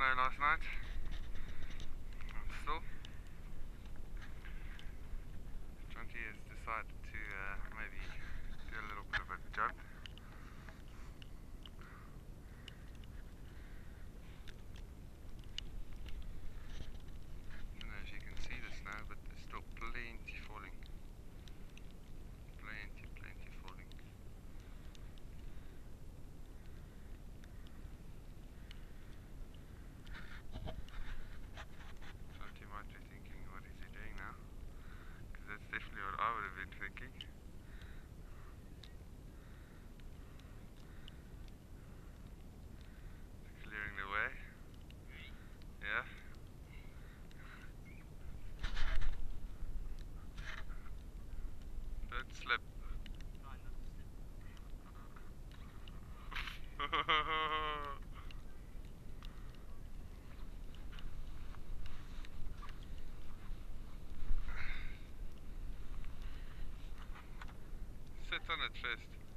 snow last night. And still, Chunky has decided to maybe do a little bit of a jump. I don't know if you can see the snow, but there's still plenty falling. Plenty falling. Chunky might be thinking, what is he doing now? Because that's definitely what I would have been thinking. Clearing the way. Yeah. Don't slip. Sit on it first.